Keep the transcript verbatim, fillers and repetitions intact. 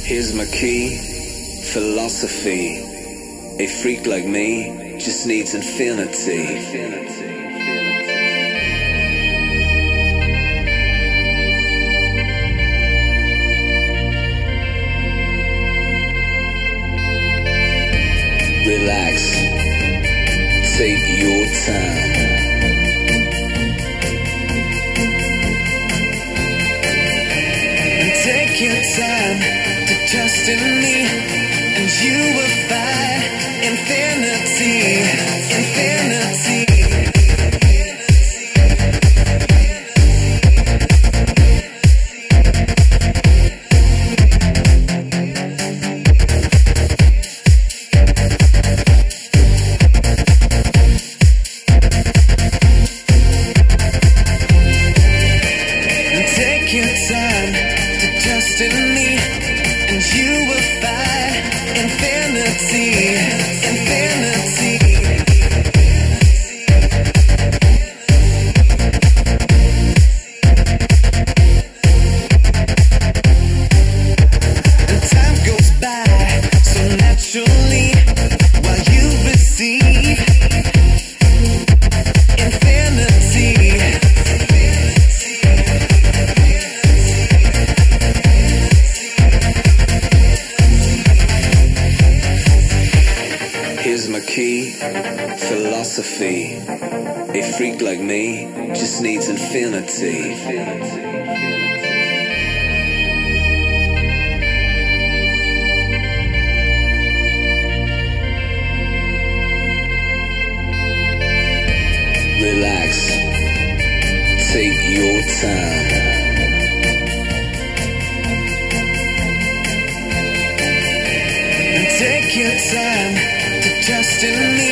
Here's my key, philosophy. A freak like me just needs infinity. Relax, take your time. And take your time to trust in me, and you will find infinity, infinity. Philosophy. A freak like me just needs infinity. Relax, take your time. And take your time to trust in me.